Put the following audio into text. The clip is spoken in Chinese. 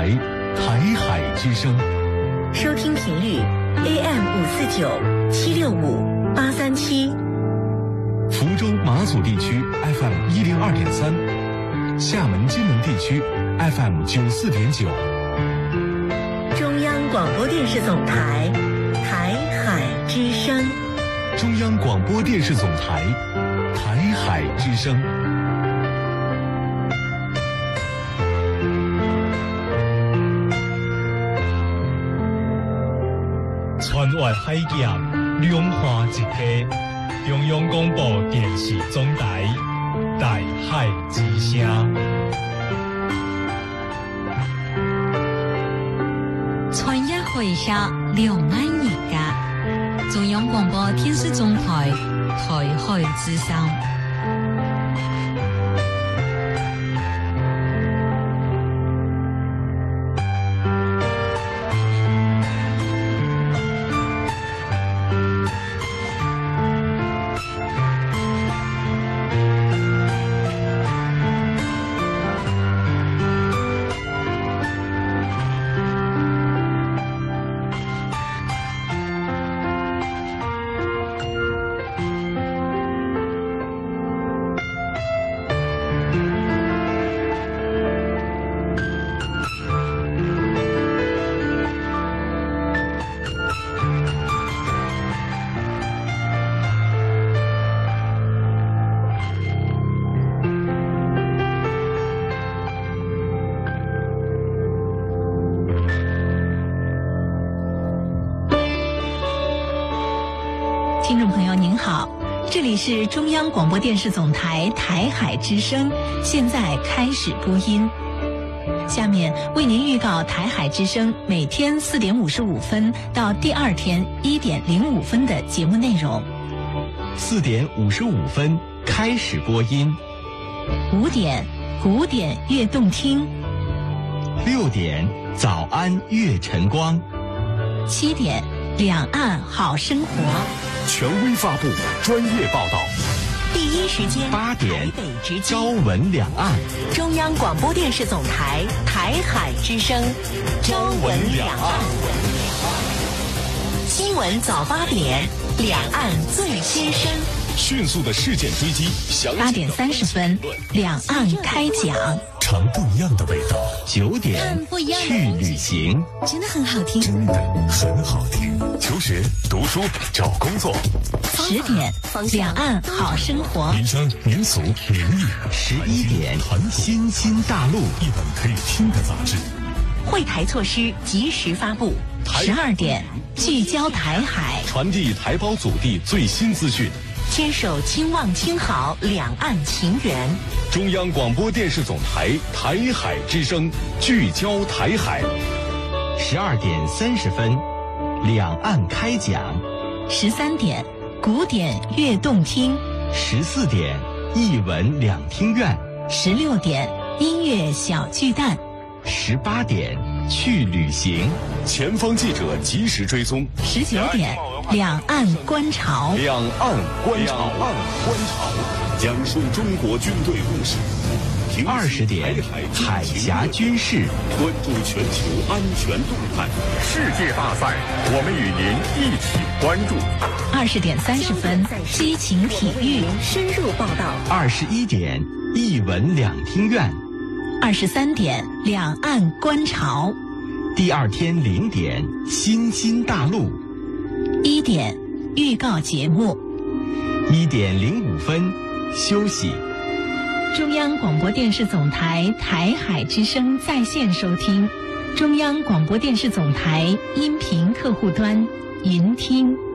台台海之声， 收听频率 AM549-765-837， 福州马祖地区 FM102.3，厦门金门地区 FM94.9， 中央广播电视总台台海之声， 中央广播电视总台台海之声。 川越海峡两岸一家，中央广播电视总台台海之声。 川越海峡两岸一家，中央广播电视总台台海之声。 听众朋友您好，这里是中央广播电视总台台海之声，现在开始播音。下面为您预告台海之声每天4点55分到第二天1点05分的节目内容。 4点55分开始播音。 5点古典乐动听。 6点早安乐晨光。 7点两岸好生活。 权威发布，专业报道， 第一时间 8点台北直击， 朝闻两岸， 中央广播电视总台台海之声，朝闻两岸，新闻早8点，两岸最新声， 迅速的事件追击 ，8点30分，两岸开讲， 尝不一样的味道。 9点去旅行， 真的很好听， 真的很好听。求学、读书、找工作。 10点两岸好生活， 民生、民俗、民意。 11点新兴大陆， 一本可以听的杂志。 惠台措施及时发布。 12点聚焦台海， 传递台胞祖地最新资讯， 牵手亲望亲好两岸情缘。 中央广播电视总台台海之声，聚焦台海。 12点30分，两岸开讲。 13点古典乐动听。 14点艺文两厅院。 16点音乐小巨蛋。 18点去旅行， 前方记者及时追踪。 19点两岸观潮。 两岸观潮，讲述中国军队故事。 20点海峡军事， 关注全球安全动态。世界大赛，我们与您一起关注。 20点30分激情体育深入报道。 21点艺文两厅院。 23点两岸观潮。 第二天0点新兴大陆。 1点预告节目。 1点05分休息。 中央广播电视总台台海之声在线收听，中央广播电视总台音频客户端云听。